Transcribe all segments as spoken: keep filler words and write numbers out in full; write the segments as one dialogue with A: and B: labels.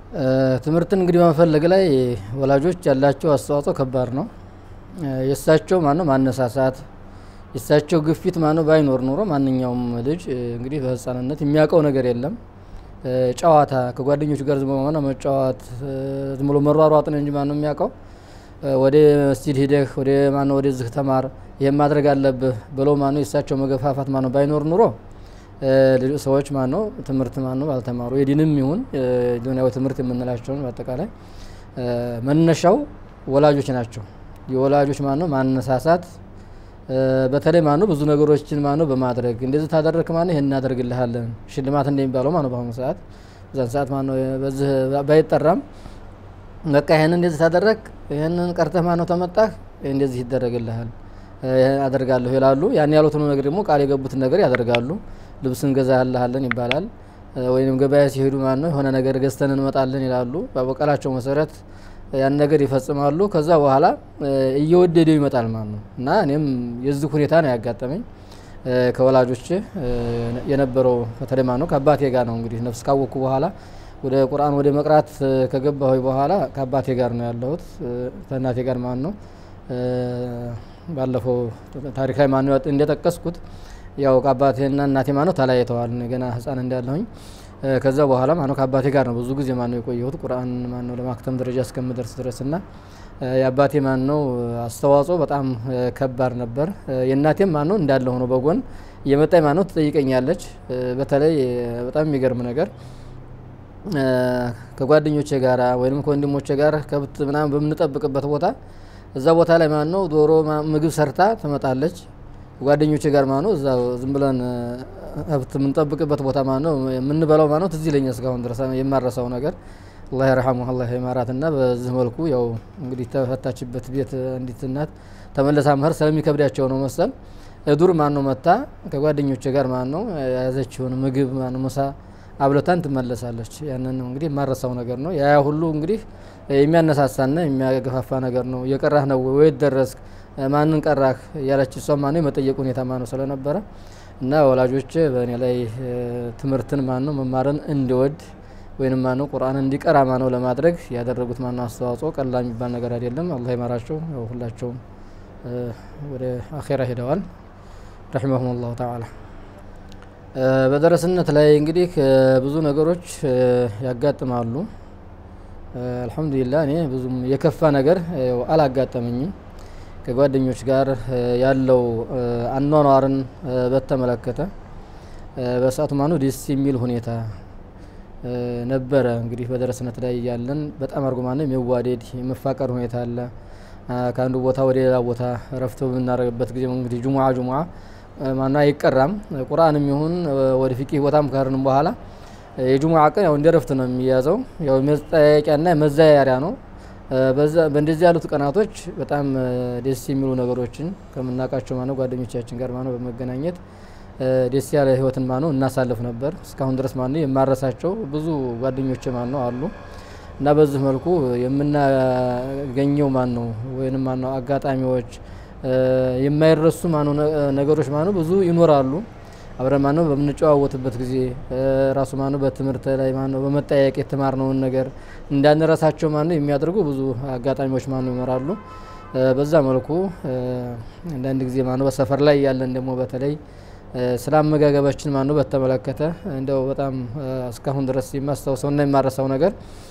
A: ትምህርትን እንግዲህ በመፈለግ ላይ ወላጆች ያላቸው አስተዋጽኦ ከባድ ነው። የሳቸው ማነው ማነሳሳት የሳቸው ግፊት ማነው ባይኖር ኖሮ ማንኛውም ልጅ እንግዲህ በህፃንነት የሚያውቀው ነገር የለም። ጨዋታ ከጓደኞቹ ጋር ዝም ብሎ መጫወት ዝም ብሎ መሯሯጥ ነው እንጂ ማነው የሚያውቀው ወደ መስጂድ ሄደህ ወደ ማነው ወደ ዝህ ተማር ይሄን ማድረግ አለብህ ብሎ ማነው የሳቸው መገፋፋት ማነው ባይኖር ኖሮ ሰዎች ማነው ትምህርት ማነው ባልተማሩ የዲንም ይሁን ዱንያዊ ትምህርት የምንላቸውን በአጠቃላይ መነሻው ወላጆች ናቸው። የወላጆች ማነው ማነሳሳት በተለይ ማነው ብዙ ነገሮችን ማነው በማድረግ እንደዚህ ታደርክ ማነው ይሄን እናደርግልሃለን ሽልማት እንደሚባለው ማነው በአሁኑ ሰዓት በዛን ሰዓት ማነው በዚህ ባይጠራም በቃ ይሄን እንደዚህ ታደርክ ይሄንን ቀርተህ ማነው ተመጣህ እንደዚህ ይደረግልሃል አደርጋለሁ ይላሉ። ያን ያሉትን ነገር ደግሞ ቃል የገቡትን ነገር ያደርጋሉ። ልብስን ገዛልሃለን ይባላል ወይንም ገበያ ሲሄዱ ማነው ሆነ ነገር ገዝተን እንመጣለን ይላሉ። በበቀላቸው መሰረት ያን ነገር ይፈጽማሉ። ከዛ በኋላ እየወደደው ይመጣል ማነው እና እኔም የዚህ ሁኔታ ነው ያጋጠመኝ ከወላጆች የነበረው በተለይ ማነው ከአባቴ ጋር ነው እንግዲህ ነፍስ ካወኩ በኋላ ወደ ቁርአን ወደ መቅራት ከገባሁ በኋላ ከአባቴ ጋር ነው ያለሁት። ከእናቴ ጋር ማነው ባለፈው ታሪክ ላይ ማነው እንደተጠቀስኩት ያው ከአባቴና እናቴ ማነው ተለያይተዋል ገና ህፃን እንዳለሁኝ። ከዛ በኋላ ማነው ከአባቴ ጋር ነው ብዙ ጊዜ ማነው የቆየሁት ቁርአን ማነው ለማክተም ደረጃ እስከምደርስ ድረስና የአባቴ ማነው አስተዋጽኦ በጣም ከባድ ነበር። የእናቴም ማነው እንዳለ ሆኖ በጎን የመጣይ ማነው ትጠይቀኛለች። በተለይ በጣም የሚገርም ነገር ከጓደኞቼ ጋራ ወይንም ከወንድሞቼ ጋር ከብት ምናምን በምንጠብቅበት ቦታ እዛ ቦታ ላይ ማነው ዶሮ ምግብ ሰርታ ትመጣለች። ጓደኞቼ ጋር ማነው እዛ ዝም ብለን ሀብት የምንጠብቅበት ቦታ ማነው የምንበላው ማነው ትዝ ይለኛል እስካሁን ድረስ የማረሳው ነገር አላህ ይርሐሙህ አላህ ይማራትና በዚህ መልኩ ያው እንግዲህ ተፈታችበት ቤት እንዲት እናት ተመለሳ መህር ስለሚከብዳቸው ነው መሰል ዱር ማነው መጣ ከጓደኞቼ ጋር ማነው ያዘችውን ምግብ ማነው ምሳ አብለታን ትመለሳለች። ያንን ነው እንግዲህ የማረሳው ነገር ነው። ያ ሁሉ እንግዲህ የሚያነሳሳና የሚያገፋፋ ነገር ነው። የቀራህ ነው ወይ ደረስክ ማንን ቀራህ ያለች እሷ ማነው የመጠየቅ ሁኔታ ማነው ስለነበረ እና ወላጆች በእኔ ላይ ትምህርትን ማነው መማርን እንዲወድ ወይንም ማነው ቁርአን እንዲቀራ ማነው ለማድረግ ያደረጉት ማነው አስተዋጽኦ ቀላል የሚባል ነገር አይደለም። አላህ ይማራቸው። ያው ሁላቸውም ወደ አኺራ ሄደዋል ረሂመሁሙላህ ተዓላ። በደረስነት ላይ እንግዲህ ብዙ ነገሮች ያጋጥማሉ። አልহামዱሊላህ እኔ ብዙም የከፋ ነገር አላጋጠመኝም። ከጓደኞች ጋር ያለው አኗኗርን በተመለከተ በሰዓቱ ማነው ደስ የሚል ሁኔታ ነበረ። እንግዲህ በደረስነት ላይ ያለን በጣም አርጎ ማነው የሚዋደድ የመፋቀር ሁኔታ አለ። ከአንዱ ቦታ ወደ ሌላ ቦታ ረፍቶ ብናረግበት ጊዜ እንግዲህ ጁሙዓ ጁሙዓ ማና ይቀራም ቁርአንም ይሁን ወደ ፊቂህ ቦታም ካርንም በኋላ የጁሙዓ ቀን ያው እንደረፍት ነው የሚያዘው ያው መጠያቂያና መዛያሪያ ነው። በዛ በእንደዚህ ያሉት ቀናቶች በጣም ደስ የሚሉ ነገሮችን ከምናቃቸው ማነው ጓደኞቻችን ጋር ማነው በመገናኘት ደስ ያለ ህይወትን ማነው እናሳልፍ ነበር። እስካሁን ድረስ ማነው የማረሳቸው ብዙ ጓደኞቼ ማነው አሉ እና በዚህ መልኩ የምናገኘው ማነው ወይንም ማነው አጋጣሚዎች የማይረሱ ማነው ነገሮች ማነው ብዙ ይኖራሉ። አብረን ማነው በምንጨዋወትበት ጊዜ ራሱ ማነው በትምህርት ላይ ማነው በመጠያየቅ የተማርነውን ነገር እንዳንረሳቸው ማነው የሚያደርጉ ብዙ አጋጣሚዎች ማነው ይኖራሉ። በዛ መልኩ አንዳንድ ጊዜ ማነው በሰፈር ላይ ያለን ደግሞ በተለይ ስላመጋገባችን ማነው በተመለከተ እንደው በጣም እስካሁን ድረስ የማስተውሰውና የማረሳው ነገር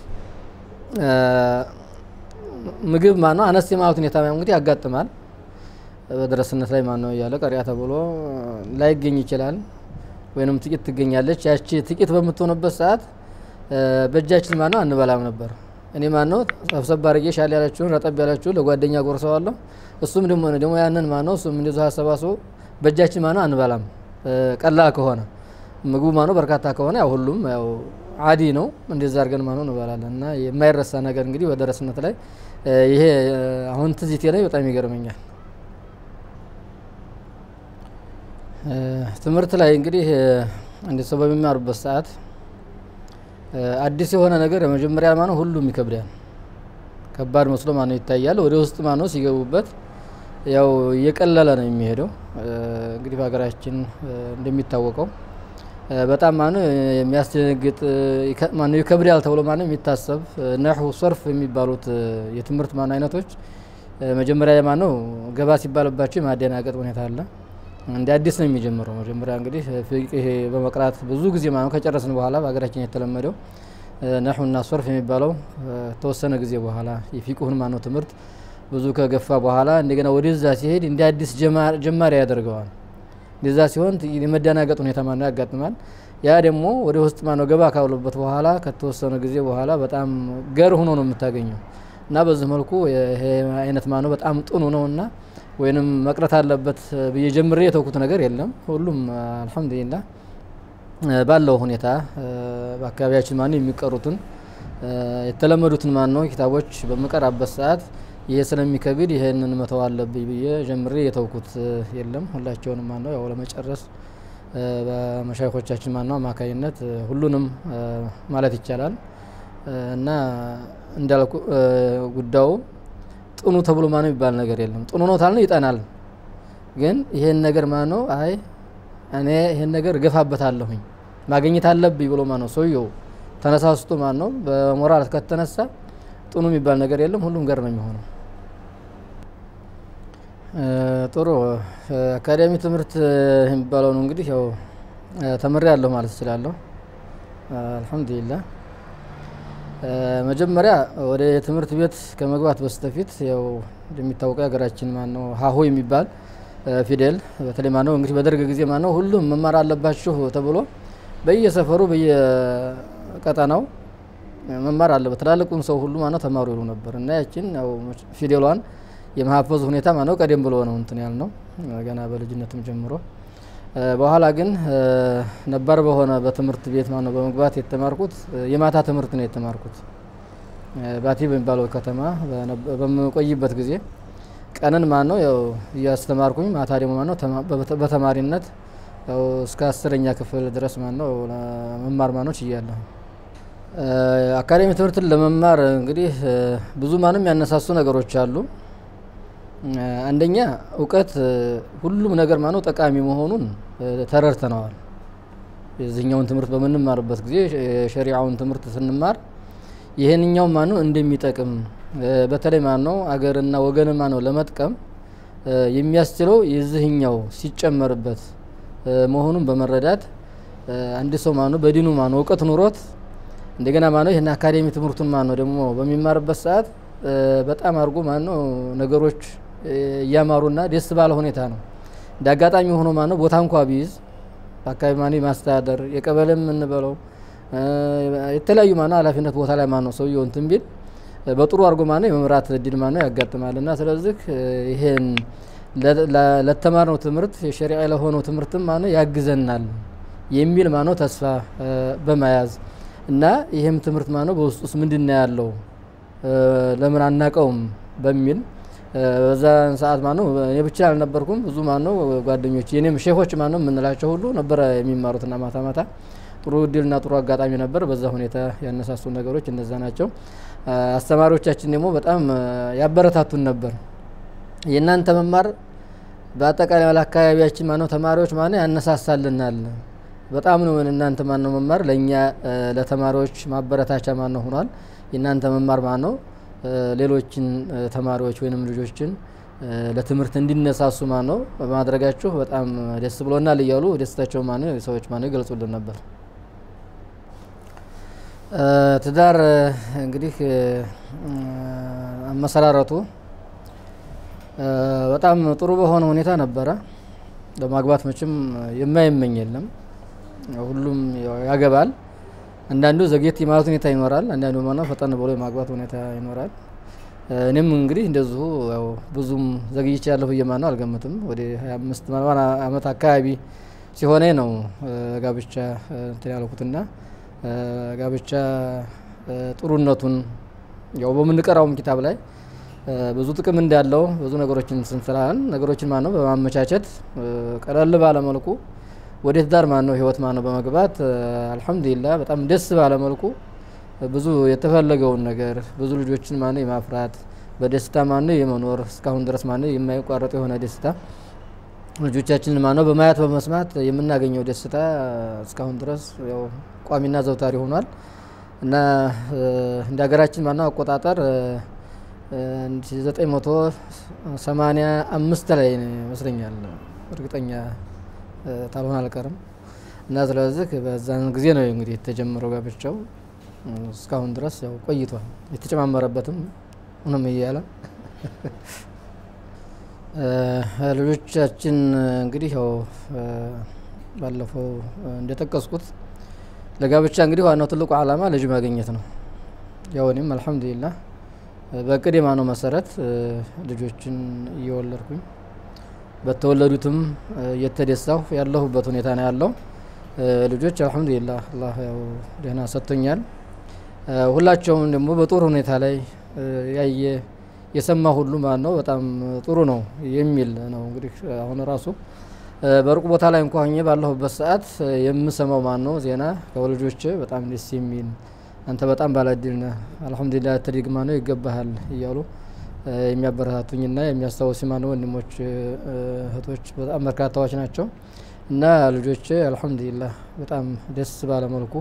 A: ምግብ ማነው አነስ የማለት ሁኔታ እንግዲህ ያጋጥማል። በደረስነት ላይ ማነው ያለ ቀሪያ ተብሎ ላይገኝ ይችላል ወይንም ጥቂት ትገኛለች። ያቺ ጥቂት በመተውነበት ሰዓት በእጃችን ማነው አንበላም ነበር። እኔ ማነው ሰብሰብ አድርጌ ሻል ያለችውን ረጠብ ያለችውን ለጓደኛ ጎርሰዋለሁ። እሱም ደግሞ ደግሞ ያንን ማነው እሱም እንደዛ አሰባስቦ በእጃችን ማነው አንበላም። ቀላል ከሆነ ምግቡ ማነው በርካታ ከሆነ ያው ሁሉም ያው አዲ ነው እንደዛ አድርገን ማነው እንበላለን። እና የማይረሳ ነገር እንግዲህ በደረስነት ላይ ይሄ አሁን ትዝቴ ላይ በጣም ይገርመኛል። ትምህርት ላይ እንግዲህ እንደ ሰው በሚማሩበት ሰዓት አዲስ የሆነ ነገር መጀመሪያ ማነው ሁሉም ይከብዳል። ከባድ መስሎ ማነው ይታያል። ወደ ውስጥ ማነው ሲገቡበት ያው የቀለለ ነው የሚሄደው። እንግዲህ በሀገራችን እንደሚታወቀው በጣም ማነው የሚያስደነግጥ ማነው ይከብዳል ተብሎ ማነው የሚታሰብ ነህው ሰርፍ የሚባሉት የትምህርት ማነው አይነቶች መጀመሪያ ማነው ገባ ሲባልባቸው ማደናገጥ ሁኔታ አለ እንደ አዲስ ነው የሚጀምረው መጀመሪያ እንግዲህ ፍቅህ በመቅራት ብዙ ጊዜ ማነው ከጨረስን በኋላ በአገራችን የተለመደው ነህውና ሰርፍ የሚባለው ተወሰነ ጊዜ በኋላ የፊቅሁን ማነው ትምህርት ብዙ ከገፋ በኋላ እንደገና ወደዛ ሲሄድ እንደ አዲስ ጀማሪ ያደርገዋል እንደዛ ሲሆን የመደናገጥ ሁኔታ ማነው ያጋጥማል ያ ደግሞ ወደ ውስጥ ማነው ገባ ካሉበት በኋላ ከተወሰነ ጊዜ በኋላ በጣም ገር ሆኖ ነው የምታገኘው እና በዚህ መልኩ ይሄ አይነት ማነው በጣም ጥኑ ነውና ወይንም መቅረት አለበት በየጀምሬ የተውኩት ነገር የለም ሁሉም አልহামዱሊላህ ባለው ሁኔታ በአካባቢያችን ማነው የሚቀሩትን የተለመዱትን ማነው ኪታቦች በመቀራበት ሰዓት ይሄ ስለሚከብድ ይሄንን መተው አለብኝ ብዬ ጀምሬ የተውኩት የለም ሁላቸውንም ማነው ያው ለመጨረስ በመሻይኾቻችን ማነው አማካይነት ሁሉንም ማለት ይቻላል እና እንዳልኩ ጉዳዩ ጥኑ ተብሎ ማነው ይባል ነገር የለም ጥኑ ነው ታልነው ይጠናል ግን ይሄን ነገር ማነው አይ እኔ ይሄን ነገር ገፋበታለሁኝ ማግኘት አለብኝ ብሎ ማነው ሰውየው ተነሳስቶ ማነው በሞራል ከተነሳ ጥኑ የሚባል ነገር የለም ሁሉም ገር ነው የሚሆነው ጥሩ አካዳሚ ትምህርት የሚባለው ነው እንግዲህ ያው ተመሪያለሁ ማለት እችላለሁ አልহামዱሊላህ መጀመሪያ ወደ ትምህርት ቤት ከመግባት በስተፊት ያው እንደሚታወቀው ሀገራችን ማነው ሀሁ የሚባል ፊደል በተለይ ማነው እንግዲህ በደርግ ጊዜ ማነው ሁሉም መማር አለባችሁ ተብሎ በየሰፈሩ በየቀጣናው መማር አለበት ትላልቁን ሰው ሁሉ ማነው ተማሩ ይሉ ነበር እና ያቺን ያው ፊደሏን የማሐፈዝ ሁኔታ ማነው ቀደም ብሎ ነው እንትን ያልነው ገና በልጅነትም ጀምሮ በኋላ ግን ነበር በሆነ በትምህርት ቤት ማነው በመግባት የተማርኩት የማታ ትምህርት ነው የተማርኩት ባቲ በሚባለው ከተማ በመቆይበት ጊዜ ቀንን ማነው ያው ያስተማርኩኝ ማታ ደግሞ ማነው በተማሪነት ያው እስከ አስረኛ ክፍል ድረስ ማነው መማር ማነው ይያለሁ አካዳሚ ትምህርትን ለመማር እንግዲህ ብዙ ማንም ያነሳሱ ነገሮች አሉ አንደኛ ዕውቀት ሁሉም ነገር ማነው ጠቃሚ መሆኑን ተረድተናል የዚህኛውን ትምህርት በመንማርበት ጊዜ ሸሪዓውን ትምህርት ስንማር ይሄንኛው ማነው እንደሚጠቅም በተለይ ማነው አገርና ወገን ማነው ለመጥቀም የሚያስችለው የዚህኛው ሲጨመርበት መሆኑን በመረዳት አንድ ሰው ማነው በዲኑ ማነው ዕውቀት ኑሮት እንደገና ማነው ይሄን አካዳሚ ትምህርቱን ማነው ደግሞ በሚማርበት ሰዓት በጣም አርጎ ማነው ነገሮች ያማሩና ደስ ባለ ሁኔታ ነው ዳጋጣሚ ሆኖ ማነው ቦታ እንኳን ቢይዝ አካባቢ ማነው ማስተዳደር የቀበለም እንበለው የተለያዩ ማነው ኃላፊነት ቦታ ላይ ማነው ሰውየው እንትን ቢል በጥሩ አርጎ ማነው የመምራት እድል ማነው ያጋጥማልና ስለዚህ ይሄን ለተማርነው ትምህርት የሸሪዓ ለሆነው ትምህርትም ማነው ያግዘናል የሚል ማነው ተስፋ በመያዝ እና ይሄም ትምህርት ማነው በውስጡስ ምንድነው ያለው ለምን አናቀውም በሚል በዛ ሰዓት ማነው እኔ ብቻ አልነበርኩም ብዙ ማነው ጓደኞች የኔም ሼኾች ማነው ምንላቸው ሁሉ ነበር የሚማሩትና ማታ ማታ ጥሩ እድልና ጥሩ አጋጣሚ ነበር በዛ ሁኔታ ያነሳሱ ነገሮች እነዛ ናቸው አስተማሪዎቻችን ደግሞ በጣም ያበረታቱን ነበር የናንተ መማር በአጠቃላይ አካባቢያችን ማነው ተማሪዎች ማነው ያነሳሳልናል በጣም ነው እናንተ ማነው መማር ለኛ ለተማሪዎች ማበረታቻ ማነው ሆኗል የናንተ መማር ማነው ሌሎችን ተማሪዎች ወይንም ልጆችን ለትምህርት እንዲነሳሱ ማነው በማድረጋቸው በጣም ደስ ብሎናል ይያሉ ደስታቸው ማነው ሰዎች ማነው ይገልጹልን ነበር ትዳር እንግዲህ አመሰራረቱ በጣም ጥሩ በሆነ ሁኔታ ነበር ለማግባት መቼም የማይመኝ የለም ሁሉም ያገባል አንዳንዱ ዘግየት የማለት ሁኔታ ይኖራል አንዳንዱ ማነው ፈጠን ብሎ የማግባት ሁኔታ ይኖራል እኔም እንግዲህ እንደዚሁ ያው ብዙም ዘግይቻለሁ በየማነው አልገምትም ወደ ሃያ አምስት አመት አካባቢ ሲሆነ ነው ጋብቻ እንትን ያልኩትና ጋብቻ ጥሩነቱን ያው በመንቀራውም ኪታብ ላይ ብዙ ጥቅም እንዳለው ብዙ ነገሮችን ስንሰራን ነገሮችን ማነው በማመቻቸት ቀለል ባለ መልኩ ወደ ትዳር ማነው ህይወት ማነው በመግባት አልহামዱሊላህ በጣም ደስ ባለ መልኩ ብዙ የተፈለገውን ነገር ብዙ ልጆችን ማነው የማፍራት በደስታ ማነው የመኖር እስካሁን ድረስ ማነው የማይቋረጥ የሆነ ደስታ ልጆቻችንን ማነው በማያት በመስማት የምናገኘው ደስታ እስካሁን ድረስ ያው ቋሚና ዘውታሪ ሆኗል እና እንደ ሀገራችን ማነው አቆጣጠር ዘጠኝ መቶ ሰማንያ አምስት ላይ መስለኛል እርግጠኛ ታልሆነ አልቀርም እና ስለዚህ በዛን ጊዜ ነው እንግዲህ የተጀመረው ጋብቻው እስካሁን ድረስ ያው ቆይቷል የተጨማመረበትም ምንም ይያላ ልጆቻችን እንግዲህ ያው ባለፈው እንደተቀስኩት ለጋብቻ እንግዲህ ዋናው ትልቁ ዓላማ ልጅ ማግኘት ነው ያው እኔም አልহামዱሊላህ በቀደማ ነው መሰረት ልጆችን እየወለድኩኝ በተወለዱትም እየተደሳሁ ያለሁበት ሁኔታ ነው ያለው ልጆች አልহামዱሊላህ አላህ ያው ደህና ሰጥቶኛል ሁላቸውም ደግሞ በጥሩ ሁኔታ ላይ ያየ የሰማ ሁሉ ማን ነው በጣም ጥሩ ነው የሚል ነው እንግዲህ አሁን ራሱ በሩቅ ቦታ ላይ እንኳን ሆኜ ባለሁበት ሰዓት የምሰማው ማን ነው ዜና ከወልጆች በጣም ደስ የሚል አንተ በጣም ባለድል ነህ አልহামዱሊላህ ተዲግማ ነው ይገባሃል እያሉ የሚያበረታቱኝና የሚያስተዋውሱ ማን ወንድሞች እህቶች በጣም በርካታዎች ናቸው እና ልጆች አልহামዱሊላህ በጣም ደስ ባለ መልኩ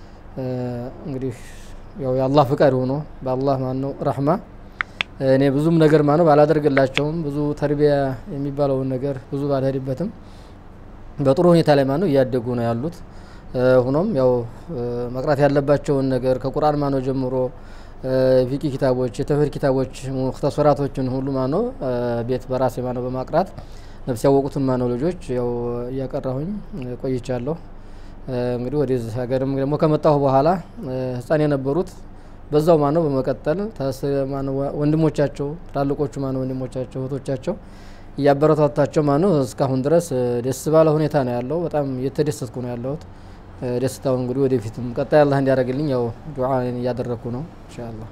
A: እንግዲህ ያው የአላህ ፍቃድ ሆኖ በአላህ ማን ነው ረህማ እኔ ብዙም ነገር ማነው ባላደርግላቸውም ብዙ ተርቢያ የሚባለው ነገር ብዙ ባልሄድበትም በጥሩ ሁኔታ ላይ ማነው ያደጉ ነው ያሉት ሆኖም ያው መቅራት ያለባቸው ነገር ከቁርአን ማነው ጀምሮ ፊቂ ኪታቦች የተፈር ኪታቦች ሙክተሰራቶችን ሁሉ ማነው ቤት በራሴ ማነው በማቅራት ነፍስ ያወቁትን ማነው ልጆች ያው ያቀራሁኝ ቆይቻለሁ እንግዲህ ወደዚህ ሀገርም ደግሞ ከመጣሁ በኋላ ህፃን የነበሩት በዛው ማነው በመቀጠል ታስማነው ወንድሞቻቸው ታላቆቹ ማነው ወንድሞቻቸው እህቶቻቸው ያበረታታቸው ማነው እስካሁን ድረስ ደስ ባለ ሁኔታ ነው ያለው በጣም የተደሰትኩ ነው ያለሁት ደስታው እንግዲህ ወደፊትም ቀጣይ አላህ እንዲያደርግልኝ ያው ዱዓ ያደረኩ ነው ኢንሻአላህ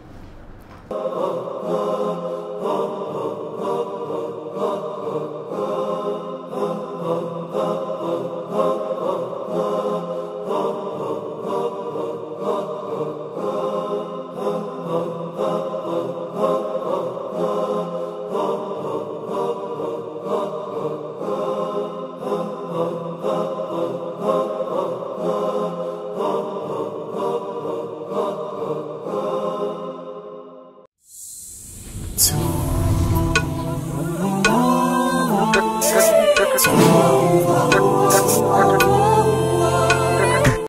B: Oh,